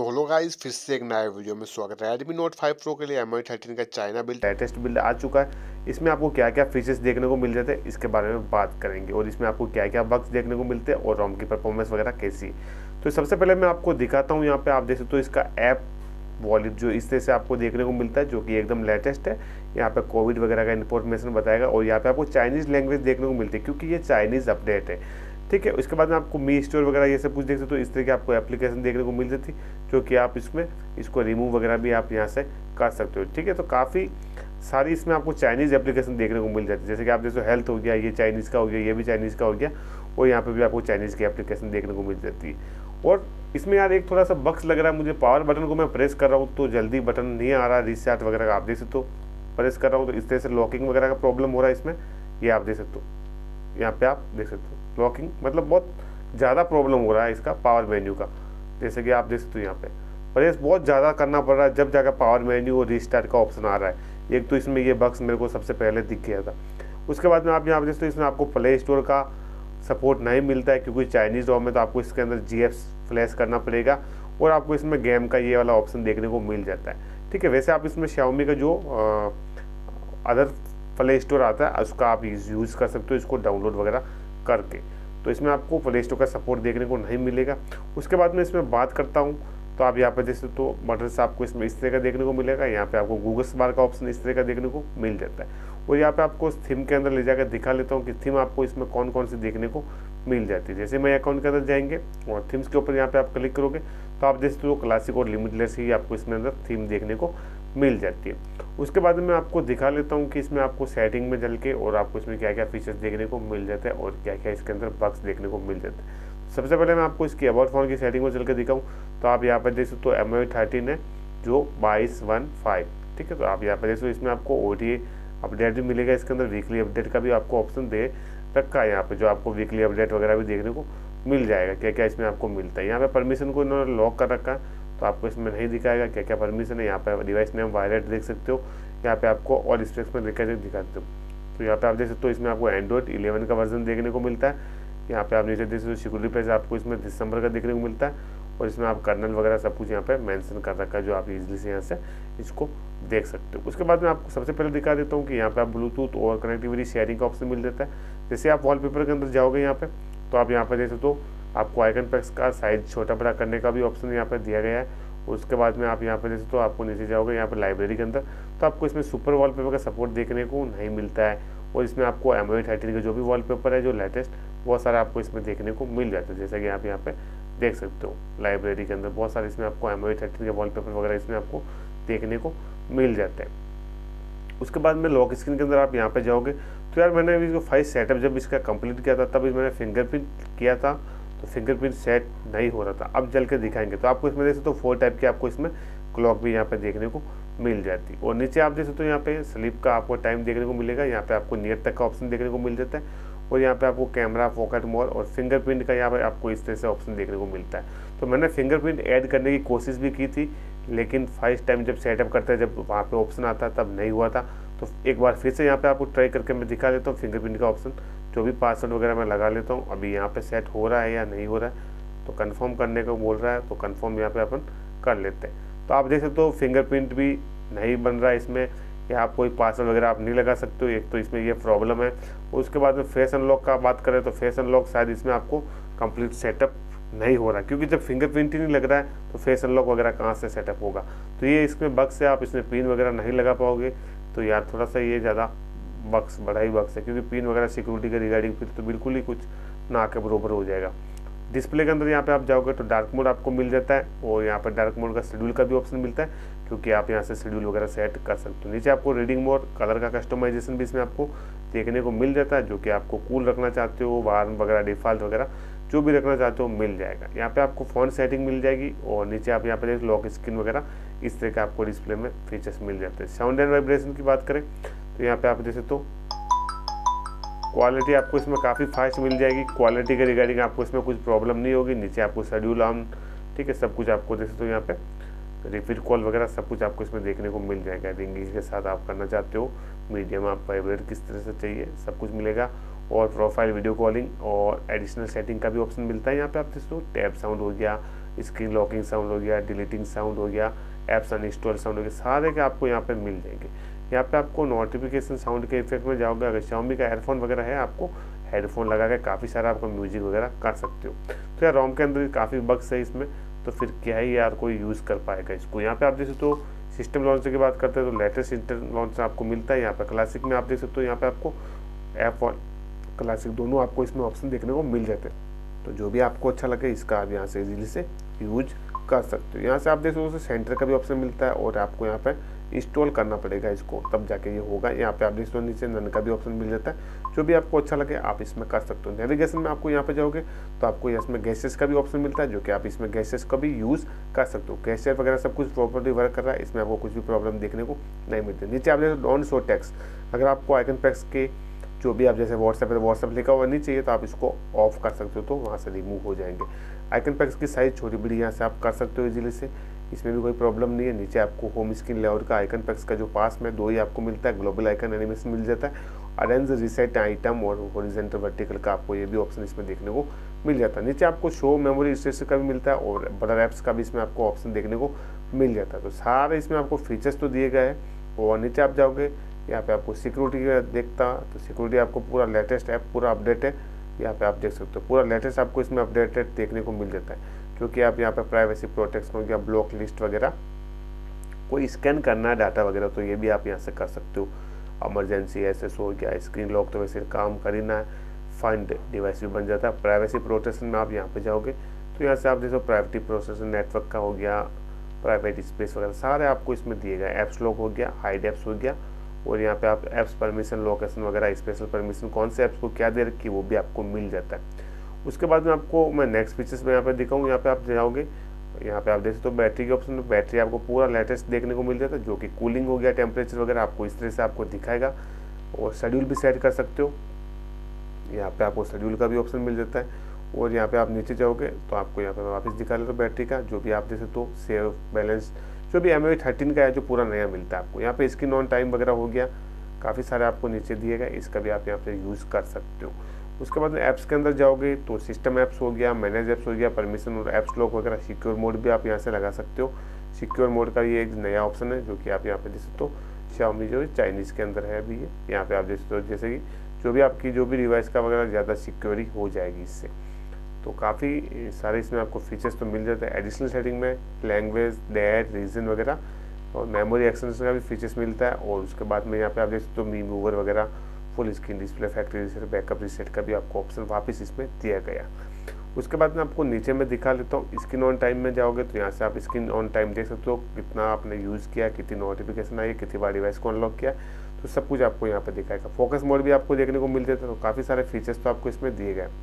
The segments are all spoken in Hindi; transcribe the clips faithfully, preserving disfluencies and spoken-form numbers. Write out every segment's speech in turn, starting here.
तो हेलो गाइस, फिर से एक नया वीडियो में स्वागत है। Redmi Note फाइव Pro के लिए एम आई थर्टीन का चाइना बिल्ड लेटेस्ट बिल्ड आ चुका है। इसमें आपको क्या क्या फीचर्स देखने को मिल जाते हैं इसके बारे में बात करेंगे, और इसमें आपको क्या क्या बग्स देखने को मिलते हैं और रोम की परफॉर्मेंस वगैरह कैसी है। तो सबसे पहले मैं आपको दिखाता हूँ। यहाँ पे आप देख सकते हो इसका ऐप वॉलेट जो इस तरह से आपको देखने को मिलता है, जो कि एकदम लेटेस्ट है। यहाँ पे कोविड वगैरह का इन्फॉर्मेशन बताएगा, और यहाँ पे आपको चाइनीज़ लैंग्वेज देखने को मिलती है क्योंकि ये चाइनीज़ अपडेट है। ठीक है, उसके बाद में आपको मी स्टोर वगैरह ये सब कुछ देख सकते हो। इस तरह की आपको एप्लीकेशन देखने को मिल जाती जो कि आप इसमें इसको रिमूव वगैरह भी आप यहाँ से कर सकते हो। ठीक है, तो काफ़ी सारी इसमें आपको चाइनीज़ एप्लीकेशन देखने को मिल जाती है। जैसे कि आप देखो हेल्थ हो गया, ये चाइनीज़ का हो गया, ये भी चाइनीज़ का हो गया, और यहाँ पे भी आपको चाइनीज़ की एप्लीकेशन देखने को मिल जाती है। और इसमें यार एक थोड़ा सा बक्स लग रहा है मुझे, पावर बटन को मैं प्रेस कर रहा हूँ तो जल्दी बटन नहीं आ रहा, रिस्टार्ट वगैरह का आप देख सकते हो। प्रेस कर रहा हूँ तो इस तरह से लॉकिंग वगैरह का प्रॉब्लम हो रहा है इसमें, ये आप देख सकते हो। यहाँ पे आप देख सकते हो लॉकिंग मतलब बहुत ज़्यादा प्रॉब्लम हो रहा है इसका पावर मेन्यू का। जैसे कि आप देख सकते हो यहाँ पे प्रेस बहुत ज़्यादा करना पड़ रहा है जब जाकर पावर मेन्यू और रिस्टार्ट का ऑप्शन आ रहा है। एक तो इसमें ये बक्स मेरे को सबसे पहले दिख गया था। उसके बाद में आप यहाँ पे देख सकते हो इसमें आपको प्ले स्टोर का सपोर्ट नहीं मिलता है क्योंकि चाइनीज़ रोम में, तो आपको इसके अंदर जी एफ फ्लैश करना पड़ेगा, और आपको इसमें गेम का ये वाला ऑप्शन देखने को मिल जाता है। ठीक है, वैसे आप इसमें Xiaomi का जो अदर प्ले स्टोर आता है उसका आप यूज़ कर सकते हो इसको डाउनलोड वगैरह करके। तो इसमें आपको प्ले स्टोर का सपोर्ट देखने को नहीं मिलेगा। उसके बाद में इसमें बात करता हूँ तो आप यहाँ पे जैसे तो बटन्स आपको इसमें इस तरह का देखने को मिलेगा। यहाँ पे आपको गूगल बार का ऑप्शन इस तरह का देखने को मिल जाता है, और यहाँ पे आपको थीम के अंदर ले जाकर दिखा लेता हूँ कि थीम आपको इसमें कौन कौन सी देखने को मिल जाती है। जैसे मैं अकाउंट के अंदर जाएंगे और थीम्स के ऊपर यहाँ पे आप क्लिक करोगे तो आप जैसे तो क्लासिक और लिमिटलेस ही आपको इसमें अंदर थीम देखने को मिल जाती है। उसके बाद में आपको दिखा लेता हूँ कि इसमें आपको सेटिंग में चल के और आपको इसमें क्या क्या फीचर्स देखने को मिल जाते हैं और क्या क्या इसके अंदर बग्स देखने को मिल जाते हैं। सबसे पहले मैं आपको इसकी अबाउट फोन की सेटिंग में चल के दिखाऊँ तो आप यहाँ पर देख सकते हो एम आई थर्टीन है जो बाईस वन फाइव। ठीक है, तो आप यहाँ पर देख सकते हो इसमें आपको ओ टी ए अपडेट भी मिलेगा। इसके अंदर वीकली अपडेट का भी आपको ऑप्शन दे रखा है यहाँ पे, जो आपको वीकली अपडेट वगैरह भी देखने को मिल जाएगा। क्या क्या इसमें आपको मिलता है। यहाँ पे परमिशन को इन्होंने लॉक कर रखा है तो आपको इसमें नहीं दिखाएगा क्या क्या परमिशन है। यहाँ पे डिवाइस नेम वायलेट देख सकते हो, यहाँ पे आपको और स्पेक्स में दिखा दिखा सकते हो। तो यहाँ पे आप देख सकते हो इसमें आपको एंड्रॉइड इलेवन का वर्जन देखने को मिलता है। यहाँ पे आप नीचे देख सकते हो सिक्योरिटी पेज आपको इसमें दिसंबर का देखने को मिलता है, और इसमें आप कर्नल वगैरह सब कुछ यहाँ पे मेंशन कर रखा है जो आप इजीली से यहाँ से इसको देख सकते हो। उसके बाद मैं आपको सबसे पहले दिखा देता हूँ कि यहाँ पे आप ब्लूटूथ और कनेक्टिविटी शेयरिंग का ऑप्शन मिल जाता है। जैसे आप वॉलपेपर के अंदर जाओगे यहाँ पे तो आप यहाँ पे देख सकते हो आपको आइकन पैक्स का साइज छोटा बड़ा करने का भी ऑप्शन यहाँ पे दिया गया है। उसके बाद में आप यहाँ पे देख सकते हो आपको नीचे जाओगे यहाँ पे लाइब्रेरी के अंदर तो आपको इसमें सुपर वॉलपेपर का सपोर्ट देखने को नहीं मिलता है, और इसमें आपको एम आई थर्टीन का जो भी वॉलपेपर है जो लेटेस्ट बहुत सारा आपको इसमें देखने को मिल जाता है। जैसा कि आप यहाँ पे देख सकते हो लाइब्रेरी के अंदर बहुत सारे इसमें आपको एम आई थर्टीन के वॉलपेपर वगैरह इसमें आपको देखने को मिल जाता है। उसके बाद में लॉक स्क्रीन के अंदर आप यहाँ पे जाओगे तो यार मैंने इसको फाइव सेटअप जब इसका कंप्लीट किया था तब मैंने फिंगरप्रिंट किया था तो फिंगरप्रिंट सेट नहीं हो रहा था। अब चल के दिखाएंगे तो आपको इसमें देख सकते हो फोर टाइप की आपको इसमें क्लॉक भी यहाँ पे देखने को मिल जाती है। और नीचे आप देख सकते हो यहाँ पे स्लीप का आपको टाइम देखने को मिलेगा। यहाँ पे आपको नियर तक का ऑप्शन देखने को मिल जाता है, और यहाँ पे आपको कैमरा पॉकेट मोड और फिंगरप्रिंट का यहाँ पे आपको इस तरह से ऑप्शन देखने को मिलता है। तो मैंने फिंगरप्रिंट ऐड करने की कोशिश भी की थी, लेकिन फर्स्ट टाइम जब सेटअप करता है जब वहाँ पे ऑप्शन आता है तब नहीं हुआ था। तो एक बार फिर से यहाँ पे आपको ट्राई करके मैं दिखा देता हूँ फिंगरप्रिंट का ऑप्शन, जो भी पासवर्ड वगैरह मैं लगा लेता हूँ। अभी यहाँ पे सेट हो रहा है या नहीं हो रहा है, तो कंफर्म करने को बोल रहा है तो कंफर्म यहाँ पे अपन कर लेते हैं। तो आप देख सकते हो फिंगरप्रिंट भी नहीं बन रहा है इसमें, या आप कोई पासवर्ड वगैरह आप नहीं लगा सकते हो, एक तो इसमें ये प्रॉब्लम है। उसके बाद में फेस अनलॉक का बात करें तो फेस अनलॉक शायद इसमें आपको कंप्लीट सेटअप नहीं हो रहा, क्योंकि जब फिंगरप्रिंट ही नहीं लग रहा है तो फेस अनलॉक वगैरह कहाँ से सेटअप होगा। तो ये इसमें बग्स से आप इसमें पिन वगैरह नहीं लगा पाओगे, तो यार थोड़ा सा ये ज़्यादा बग्स बड़ा ही बग्स है, क्योंकि पिन वगैरह सिक्योरिटी के रिगार्डिंग फिर तो बिल्कुल ही कुछ ना के बरोबर हो जाएगा। डिस्प्ले के अंदर यहाँ पे आप जाओगे तो डार्क मोड आपको मिल जाता है, और यहाँ पर डार्क मोड का शेड्यूल का भी ऑप्शन मिलता है, क्योंकि आप यहाँ से शेड्यूल वगैरह सेट कर सकते हो। नीचे आपको रीडिंग मोड कलर का कस्टमाइजेशन भी इसमें आपको देखने को मिल जाता है, जो कि आपको कूल रखना चाहते हो, वार्म वगैरह डिफ़ॉल्ट वगैरह जो भी रखना चाहते हो मिल जाएगा। यहाँ पे आपको फ़ॉन सेटिंग मिल जाएगी, और नीचे आप यहाँ पे देख लॉक स्क्रीन वगैरह इस तरह का आपको डिस्प्ले में फीचर्स मिल जाते हैं। साउंड एंड वाइब्रेशन की बात करें तो यहाँ पे आप जैसे तो क्वालिटी आपको इसमें काफ़ी फास्ट मिल जाएगी। क्वालिटी के रिगार्डिंग आपको इसमें कुछ प्रॉब्लम नहीं होगी। नीचे आपको शेड्यूल ऑन, ठीक है, सब कुछ आपको देख सकते हो। यहाँ पे रिपीट कॉल वगैरह सब कुछ आपको इसमें देखने को मिल जाएगा। रिंगिंग के साथ आप करना चाहते हो, मीडियम आप वाइब्रेट किस तरह से चाहिए सब कुछ मिलेगा। और प्रोफाइल वीडियो कॉलिंग और एडिशनल सेटिंग का भी ऑप्शन मिलता है। यहाँ पे आप देख सकते हो टैब साउंड हो गया, स्क्रीन लॉकिंग साउंड हो गया, डिलीटिंग साउंड हो गया, ऐप्स अनइंस्टॉल साउंड हो गया, सारे के आपको यहाँ पे मिल जाएंगे। यहाँ पे आपको नोटिफिकेशन साउंड के इफेक्ट में जाओगे, अगर Xiaomi का एयरफोन वगैरह है, आपको हेडफोन लगा के काफ़ी सारा आपको म्यूजिक वगैरह कर सकते हो। तो यार रोम के अंदर काफ़ी बग्स है इसमें, तो फिर क्या ही यार कोई यूज़ कर पाएगा इसको। यहाँ पे आप देख सकते हो सिस्टम लॉन्चर की बात करते हैं तो लेटेस्ट सिस्टम लॉन्चर आपको मिलता है। यहाँ पे क्लासिक में आप देख सकते हो, यहाँ पे आपको ऐप और क्लासिक दोनों आपको इसमें ऑप्शन देखने को मिल जाते हैं। तो जो भी आपको अच्छा लगे इसका आप यहाँ से इजीली से यूज कर सकते हो। यहाँ से आप देख सकते हो सेंटर का भी ऑप्शन मिलता है और आपको यहाँ पे इंस्टॉल करना पड़ेगा इसको, तब जाके ये होगा। यहाँ पे आप देख सकते हो नीचे नन का भी ऑप्शन मिल जाता है। जो भी आपको अच्छा लगे आप इसमें कर सकते हो। नेविगेशन में आपको यहाँ पे जाओगे तो आपको इसमें गैसेस का भी ऑप्शन मिलता है, जो कि आप इसमें गैसेस का भी यूज़ कर सकते हो। गैसेस वगैरह सब कुछ प्रॉपर्ली वर्क कर रहा है, इसमें आपको कुछ भी प्रॉब्लम देखने को नहीं मिलती। नीचे आप देखो डोंट शो टेक्स्ट, अगर आपको आइकन पैक्स के जो भी आप जैसे व्हाट्सएप है व्हाट्सएप लिखा हुआ नहीं चाहिए तो आप इसको ऑफ कर सकते हो, तो वहाँ से रिमूव हो जाएंगे। आइकन पैक्स की साइज़ छोटी बड़ी यहाँ से आप कर सकते हो इजीली से, इसमें भी कोई प्रॉब्लम नहीं है। नीचे आपको होम स्क्रीन लेआउट का आइकन पैक्स का जो पास में दो ही आपको मिलता है, ग्लोबल आइकन एनिमेशन मिल जाता है, अरेंज रिसेट आइटम और हॉरिजॉन्टल वर्टिकल का आपको ये भी ऑप्शन इसमें देखने को मिल जाता है। नीचे आपको शो मेमोरी स्टेटस का भी मिलता है और बड़र ऐप्स का भी इसमें आपको ऑप्शन देखने को मिल जाता है। तो सारे इसमें आपको फीचर्स तो दिए गए हैं। और नीचे आप जाओगे यहाँ पे आपको सिक्योरिटी का देखता, तो सिक्योरिटी आपको पूरा लेटेस्ट ऐप पूरा अपडेट है। यहाँ पे आप देख सकते हो पूरा लेटेस्ट आपको इसमें अपडेटेड देखने को मिल जाता है, क्योंकि आप यहाँ पे प्राइवेसी प्रोटेक्शन हो गया, ब्लॉक लिस्ट वगैरह, कोई स्कैन करना है डाटा वगैरह तो ये भी आप यहाँ से कर सकते हो। इमरजेंसी एस एस हो गया, स्क्रीन लॉक तो वैसे काम कर ही ना है, फाइंड डिवाइस भी बन जाता है। प्राइवेसी प्रोटेक्शन में आप यहाँ पे जाओगे तो यहाँ से आप देखो प्राइवेटी प्रोटेक्शन नेटवर्क का हो गया, प्राइवेट स्पेस वगैरह सारे आपको इसमें दिए गए। ऐप्स लॉक हो गया, हाइड ऐप्स हो गया, और यहाँ पे आप ऐप्स परमिशन, लोकेशन वगैरह, स्पेशल परमिशन, कौन से ऐप्स को क्या दे रखी है वो भी आपको मिल जाता है। उसके बाद में आपको मैं नेक्स्ट फीचर्स में यहाँ पे दिखाऊँ। यहाँ पे आप जाओगे, यहाँ पे आप देख सकते हो बैटरी के ऑप्शन में, बैटरी आपको पूरा लेटेस्ट देखने को मिल जाता है, जो कि कूलिंग हो गया, टेम्परेचर वगैरह आपको इस तरह से आपको दिखाएगा। और शेड्यूल भी सेट कर सकते हो, यहाँ पे आपको शेड्यूल का भी ऑप्शन मिल जाता है। और यहाँ पे आप नीचे जाओगे तो आपको यहाँ पे वापस दिखा लेता हूँ बैटरी का, जो भी आप देख सकते हो सेव बैलेंस, जो भी एम आई थर्टीन का है जो पूरा नया मिलता है आपको। यहाँ पे स्क्रीन ऑन टाइम वगैरह हो गया, काफ़ी सारे आपको नीचे दिए गए, इसका भी आप यहाँ पे यूज़ कर सकते हो। उसके बाद में ऐप्स के अंदर जाओगे तो सिस्टम ऐप्स हो गया, मैनेज ऐप्स हो गया, परमिशन और ऐप्स लॉक वगैरह, सिक्योर मोड भी आप यहाँ से लगा सकते हो। सिक्योर मोड का ये एक नया ऑप्शन है जो कि आप यहाँ पे देख सकते हो, Xiaomi जो है चाइनीज़ के अंदर है अभी ये। यहाँ पे आप देख सकते हो जैसे कि जो भी आपकी जो भी डिवाइस का वगैरह ज़्यादा सिक्योरी हो जाएगी इससे। तो काफ़ी सारे इसमें आपको फीचर्स तो मिल जाते हैं। एडिशनल सेटिंग में लैंग्वेज, डेट, रीजन वगैरह और मेमोरी एक्सटेंशन का भी फीचर्स मिलता है। और उसके बाद में यहाँ पे आप देख सकते हो मी मूवर वगैरह, full screen display, factory reset, backup reset का भी आपको ऑप्शन वापस इसमें दिया गया। उसके बाद में आपको नीचे में दिखा लेता हूँ, स्क्रीन ऑन टाइम में जाओगे तो यहाँ से आप स्क्रीन ऑन टाइम देख सकते हो, कितना आपने यूज़ किया, कितनी नोटिफिकेशन आई, कितनी बार डिवाइस को अनलॉक किया, तो सब कुछ आपको यहाँ पे दिखाएगा। फोकस मोड भी आपको देखने को मिल जाता है। तो काफ़ी सारे फीचर्स तो आपको इसमें दिए गए।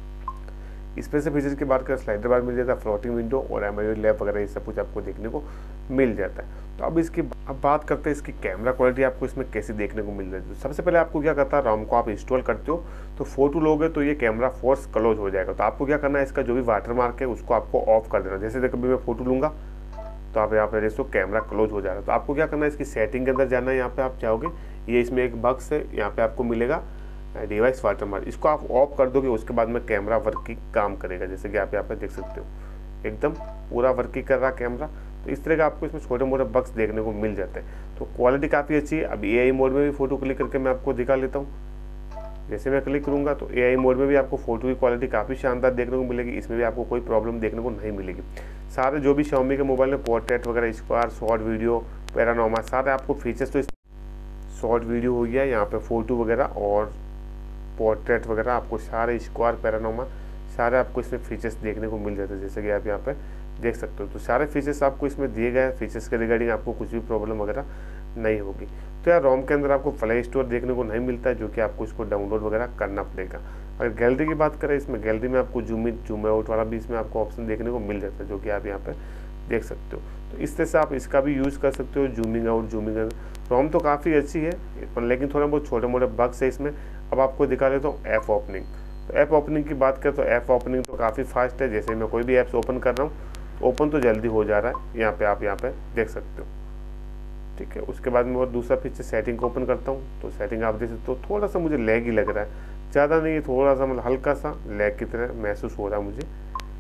स्पेशल फीचर्स की बात करें, स्लाइडर बार मिल जाता है, फ्लोटिंग विंडो और एमोलेड लैब वगैरह, ये सब कुछ आपको देखने को मिल जाता है। तो अब इसकी अब बात करते हैं इसकी कैमरा क्वालिटी आपको इसमें कैसी देखने को मिल रही है। तो सबसे पहले आपको क्या करता है, रोम को आप इंस्टॉल करते हो तो फोटो लोगे तो ये कैमरा फोर्स क्लोज हो जाएगा। तो आपको क्या करना है, इसका जो भी वाटर मार्क है उसको आपको ऑफ कर देना। जैसे देखो अभी मैं फोटो लूँगा तो आप यहाँ पे देखो कैमरा क्लोज हो जाएगा। तो आपको क्या करना है, इसकी सेटिंग के अंदर जाना है। यहाँ पे आप जाओगे, ये इसमें एक बक्स है, यहाँ पे आपको मिलेगा डिवाइस वाटरमार्क, इसको आप ऑफ कर दोगे, उसके बाद में कैमरा वर्किंग काम करेगा। जैसे कि आप यहाँ पे देख सकते हो एकदम पूरा वर्किंग कर रहा कैमरा। तो इस तरह का आपको इसमें छोटे मोटे बक्स देखने को मिल जाते हैं। तो क्वालिटी काफ़ी अच्छी है। अब ए आई मोड में भी फोटो क्लिक करके मैं आपको दिखा लेता हूँ। जैसे मैं क्लिक करूँगा तो ए आई मोड में भी आपको फोटो की क्वालिटी काफ़ी शानदार देखने को मिलेगी। इसमें भी आपको कोई प्रॉब्लम देखने को नहीं मिलेगी। सारे जो भी Xiaomi के मोबाइल में पोर्ट्रेट वगैरह, स्क्वायर, शॉर्ट वीडियो, पैरानोमा, सारे आपको फीचर्स तो शॉर्ट वीडियो हो गया, यहाँ पे फोटो वगैरह और पोर्ट्रेट वगैरह, आपको सारे स्क्वायर, पैरानोमा सारे आपको इसमें फीचर्स देखने को मिल जाते हैं। जैसे कि आप यहाँ पे देख सकते हो। तो सारे फीचर्स आपको इसमें दिए गए हैं। फीचर्स के रिगार्डिंग आपको कुछ भी प्रॉब्लम वगैरह नहीं होगी। तो यार रोम के अंदर आपको प्ले स्टोर देखने को नहीं मिलता है, जो कि आपको इसको डाउनलोड वगैरह करना पड़ेगा। अगर गैलरी की बात करें, इसमें गैलरी में आपको जूम इन जूम आउट वाला भी इसमें आपको ऑप्शन देखने को मिल जाता है, जो कि आप यहाँ पर देख सकते हो। तो इस तरह से आप इसका भी यूज़ कर सकते हो, zooming out, zooming in. ROM तो काफ़ी अच्छी है, लेकिन थोड़ा बहुत छोटे मोटे बग्स है इसमें। अब आपको दिखा देता हूँ ऐप ओपनिंग। तो ऐप ओपनिंग की बात करें तो ऐप ओपनिंग तो काफ़ी फास्ट है। जैसे मैं कोई भी ऐप्स ओपन कर रहा हूँ तो ओपन तो जल्दी हो जा रहा है। यहाँ पे आप यहाँ पे देख सकते हो, ठीक है। उसके बाद में और दूसरा फीचर सेटिंग को ओपन करता हूँ तो सेटिंग आप देख सकते हो, थोड़ा सा मुझे लैग ही लग रहा है, ज़्यादा नहीं, थोड़ा सा मतलब हल्का सा लैग की तरह महसूस हो रहा है मुझे।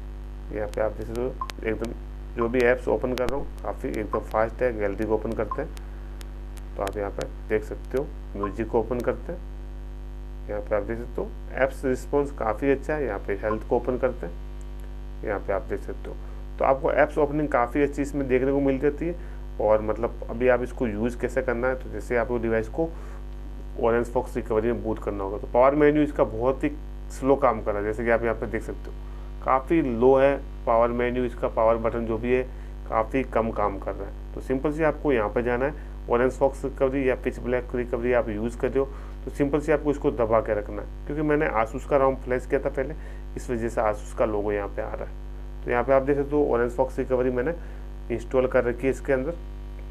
यहाँ पे आप जैसे तो एकदम जो भी ऐप्स ओपन कर रहा हूँ काफ़ी एकदम फास्ट है। गैलरी को ओपन करते हैं तो आप यहाँ पे देख सकते हो, म्यूजिक को ओपन करते हैं, यहाँ पे आप देख सकते हो ऐप्स रिस्पॉन्स काफ़ी अच्छा है। यहाँ पे हेल्थ को ओपन करते हैं, यहाँ पे आप देख सकते हो। तो आपको ऐप्स ओपनिंग काफ़ी अच्छी इसमें देखने को मिल जाती है। और मतलब अभी आप इसको यूज़ कैसे करना है, तो जैसे आपको डिवाइस को ऑरेंज फॉक्स रिकवरी में बूट करना होगा तो पावर मेन्यू इसका बहुत ही स्लो काम कर रहा है। जैसे कि आप यहाँ पे देख सकते हो काफ़ी लो है पावर मेन्यू, इसका पावर बटन जो भी है काफ़ी कम काम कर रहा है। तो सिंपल से आपको यहाँ पे जाना है, ऑरेंज फॉक्स रिकवरी या पिच ब्लैक रिकवरी आप यूज़ कर रहे हो तो सिंपल से आपको इसको दबा के रखना है। क्योंकि मैंने आसूस का राउम फ्लैश किया था पहले, इस वजह से आसूस का लोगो यहाँ पे आ रहा है। तो यहाँ पे आप देख सकते हो ऑरेंज फॉक्स रिकवरी मैंने इंस्टॉल कर रखी है इसके अंदर।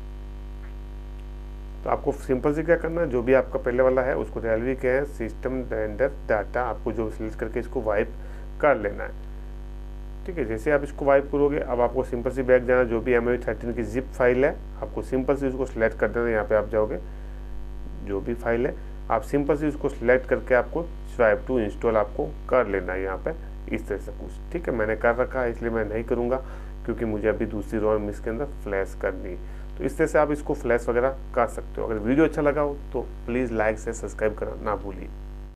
तो आपको सिंपल से क्या करना है, जो भी आपका पहले वाला है उसको रेलवी के है सिस्टम रेंडर डाटा, आपको जो सिलेक्ट करके इसको वाइप कर लेना है। ठीक है, जैसे आप इसको वाइप करोगे अब आपको सिंपल से बैक जाना, जो भी एम आई थर्टीन की जिप फाइल है आपको सिंपल से उसको सिलेक्ट कर देना। यहाँ पे आप जाओगे, जो भी फाइल है आप सिंपल से उसको सिलेक्ट करके आपको स्वाइप टू इंस्टॉल आपको कर लेना है यहाँ पे इस तरह से कुछ। ठीक है, मैंने कर रखा है इसलिए मैं नहीं करूँगा क्योंकि मुझे अभी दूसरी रोम इसके अंदर फ्लैश करनी है। तो इस तरह से आप इसको फ्लैश वगैरह कर सकते हो। अगर वीडियो अच्छा लगा हो तो प्लीज़ लाइक से सब्सक्राइब करना ना भूलिए।